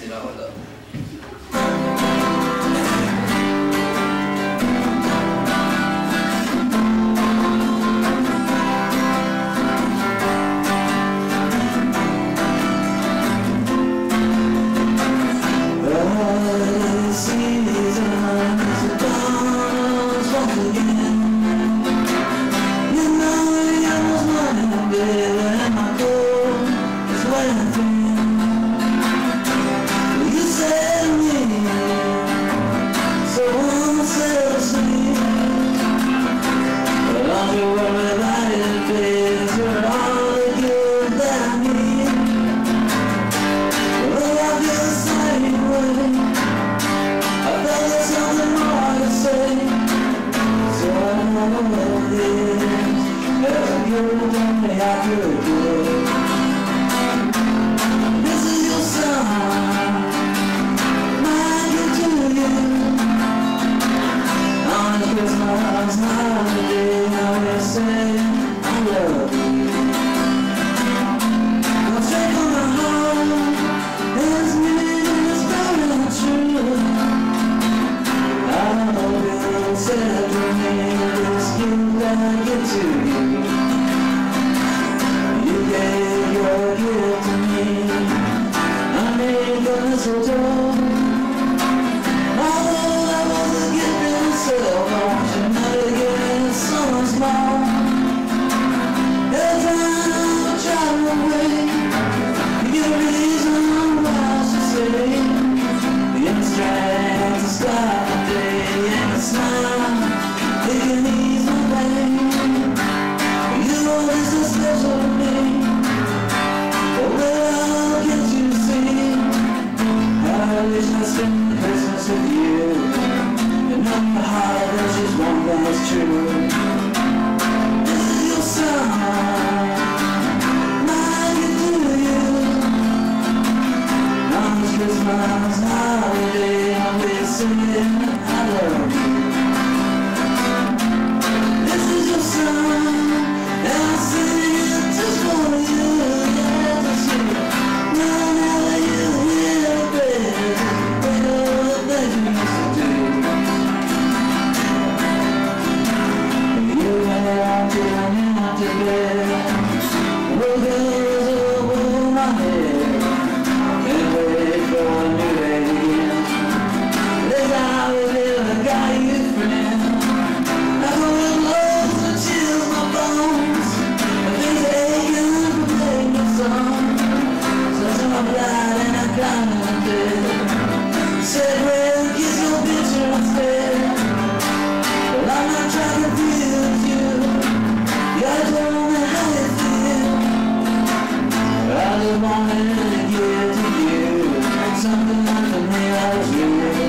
You know I love it. This is your song, might get to you. On a Christmas holiday, I will say I love you. I'll take on my heart, as meaning is very true. I hope you'll celebrate this gift that I get to you. You gave your gift to me. I made the mistletoe. Although I was a gift in itself, I want you not to give me so small. Every time I travel away, you get a reason why I should say. The abstract to start the day, and a smile, it can ease my pain. You always so special to me. Well, can't you see? I wish I spent Christmas with you, and on your heart there's just one that's true. This is your song, might get to you. On this Christmas holiday, I'll be singing I love you. This is your song, and I'll sing it just for you. Said, well, kiss your picture instead. Well, I'm not trying to confuse you. You told me how you feel. I just wanted to give to you something like the me I was real.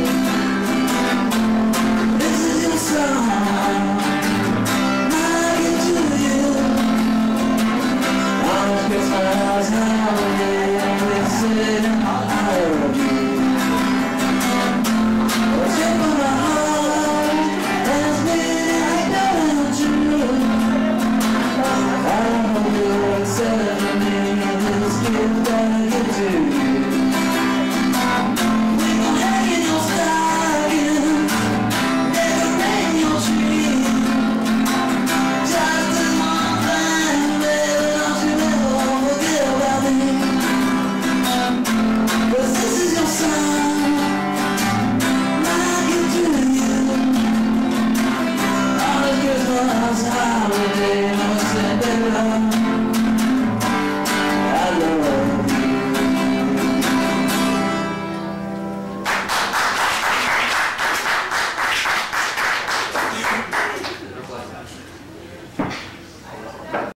This is your song, might get to you. On this Christmas holiday, I'm sitting I love you. Celebrate this gift that I get to